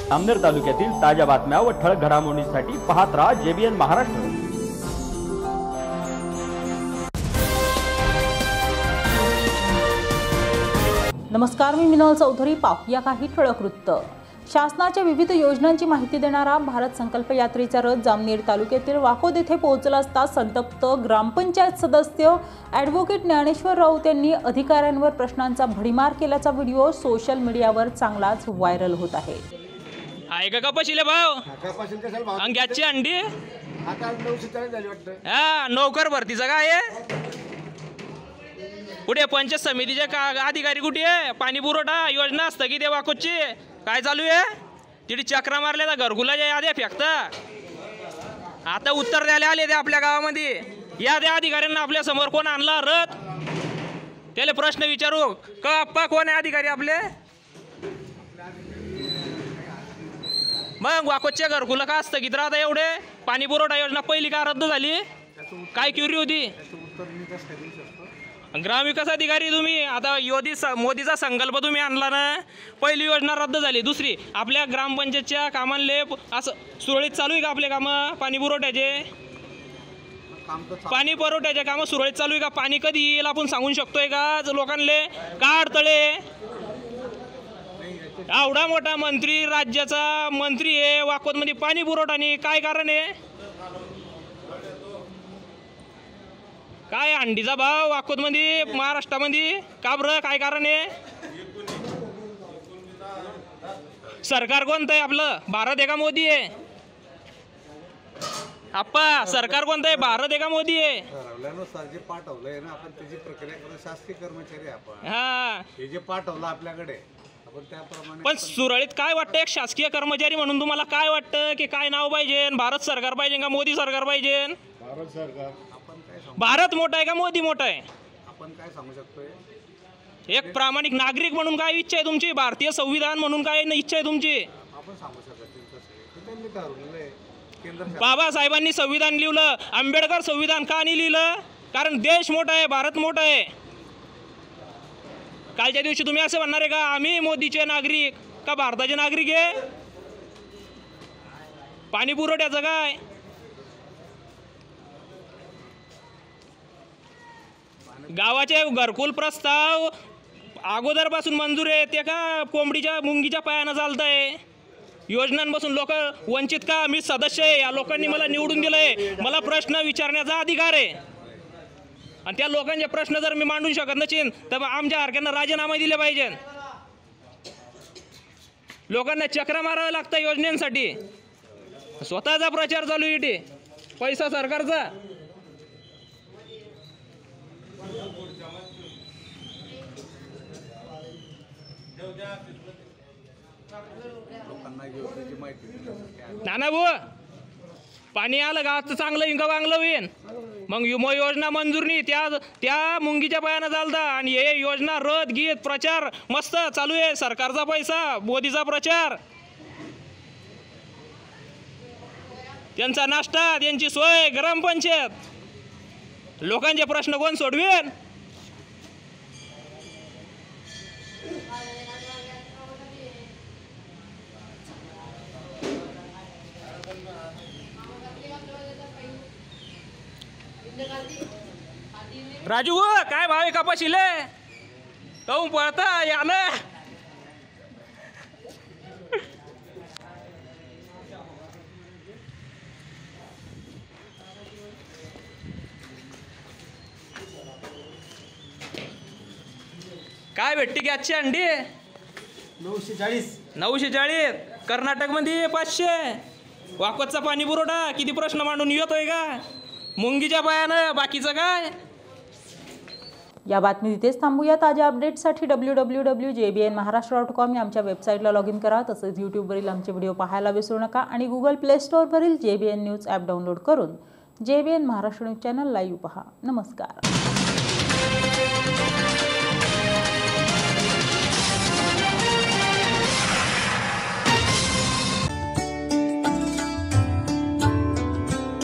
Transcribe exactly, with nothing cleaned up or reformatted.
जामनेर तालुक्यातील ताज्या बातम्या व ठळक घडामोडींसाठी पाहत राहा जेबीएन महाराष्ट्र। नमस्कार, मी मिनल चौधरी। पाहूया काही ठळक वृत्त। शासनाच्या विविध योजनांची माहिती देणारा भारत संकल्प यात्रेचा रथ जामनेर तालुक्यातील वाकोद येथे पोहोचला असता संतप्त ग्रामपंचायत सदस्य ॲडव्होकेट ज्ञानेश्वर राऊत यांनी अधिकाऱ्यांवर प्रश्नांचा भडीमार केल्याचा व्हिडिओ सोशल मीडियावर चांगलाच व्हायरल होत आहे। आहे का कपाशीले भाव? कपाशील कशाला भाव? अंग्याची अंडी आता नऊशे चाळीस झाली वाटतं। हा, नोकर भरतीचा काय आहे? कुठे पंचायत समितीचे का अधिकारी कुठे आहे? पाणी पुरवठा योजना स्थगित आहे वाकोदची, काय चालू आहे? तिथे चक्रा मारल्या तर घरकुलाच्या याद्या फेकता। आता उत्तर द्यायला आले ते आपल्या गावामध्ये। या त्या अधिकाऱ्यांना आपल्या समोर कोण आणला रथ? त्याला प्रश्न विचारू का अप्पा कोण आहे अधिकारी आपले? मग वाकोदच्या घरकुला का स्थगित राहता एवढे? पाणी पुरवठा योजना पहिली का रद्द झाली? काय क्युरी होती? ग्रामविकास अधिकारी तुम्ही आता योदी मोदीचा संकल्प तुम्ही आणला ना, पहिली योजना रद्द झाली, दुसरी आपल्या ग्रामपंचायतच्या कामांले असं सुरळीत चालू आहे का आपले कामं? पाणी पुरवठ्याचे पाणी पुरवठ्याचे कामं सुरळीत चालू आहे का? पाणी कधी येईल आपण सांगू शकतोय का लोकांले? का अडथळे? एवढा मोठा मंत्री, राज्याचा मंत्री आहे, वाकोदमध्ये पाणी पुरवठा नाही, काय कारण आहे? काय अंडीचा भाव वाकोदमध्ये महाराष्ट्रामध्ये का बरं? काय कारण आहे? सरकार कोणतं आहे आपलं? भारत आहे का मोदी आहे? आप्पा सरकार कोणतं आहे? भारत आहे का मोदी आहे? जे पाठवलंय ना आपण त्याची प्रक्रिया करून शासकीय कर्मचारी आपण हा हे जे पाठवलं आपल्याकडे आपण त्याप्रमाणे। पण सुरळीत काय वाटतं एक शासकीय कर्मचारी म्हणून तुम्हाला काय वाटतं की काय नाव पाहिजे? भारत सरकार पाहिजे का मोदी सरकार पाहिजे? भारत सरकार। भारत मोठा आहे का मोदी मोठा आहे? आपण काय सांगू शकतोय? एक प्रामाणिक नागरिक म्हणून काय इच्छा आहे तुमची? भारतीय संविधान म्हणून काय इच्छा आहे तुमची? आपण सांगू शकत नाही। बाबासाहेबांनी संविधान लिहिलं, आंबेडकर संविधान का नाही लिहिलं? कारण देश मोठा आहे, भारत मोठा आहे। कालच्या दिवशी तुम्ही असं म्हणणार आहे का आम्ही मोदीचे नागरिक का भारताचे नागरिक आहे? पाणी पुरवठ्याचं काय? गावाचे घरकुल प्रस्ताव अगोदरपासून मंजूर आहे ते का कोंबडीच्या मुंगीच्या पायानं चालत आहे? योजनांपासून लोक वंचित का? मी सदस्य आहे, या लोकांनी मला निवडून दिलंय, मला प्रश्न विचारण्याचा अधिकार आहे। आणि त्या लोकांचे प्रश्न जर मी मांडू शकत नसेन तर आमच्या सारख्यांना राजीनामा दिले पाहिजे। लोकांना चक्रा मारावं लागतं योजनांसाठी, स्वतःचा प्रचार चालू इथे, पैसा सरकारचा। नाना भाऊ पाणी आलं गावाचं चांगलं इंगा वांगलं होईन, मग योजना मंजूर नाही त्या त्या मुंगीच्या पायानं चालता। आणि हे योजना रद्द गीत प्रचार मस्त चालू आहे, सरकारचा पैसा, मोदीचा प्रचार, त्यांचा नाश्ता, त्यांची सोय, ग्रामपंचायत। लोकांचे प्रश्न कोण सोडवेन? राजू काय भाव आहे कपाशीले? काहून पळता या ना? काय भेटते की आजची अंडी? नऊशे चाळीस नऊशे चाळीस कर्नाटक मध्ये पाचशे। वाकोदचा पाणी पुरवठा किती प्रश्न मांडून येतोय का? मुंगीच्या पायानं बाकीचं काय? या बातमी इथेच थांबूया। ताज्या अपडेट्ससाठी W W W J B N Maharashtra dot com या आमच्या वेबसाईटला लॉग इन करा। तसंच यूट्यूबवरील आमचे व्हिडिओ पाहायला विसरू नका आणि गुगल प्ले स्टोअरवरील J B N news app download करून J B N Maharashtra news channel live पहा। नमस्कार।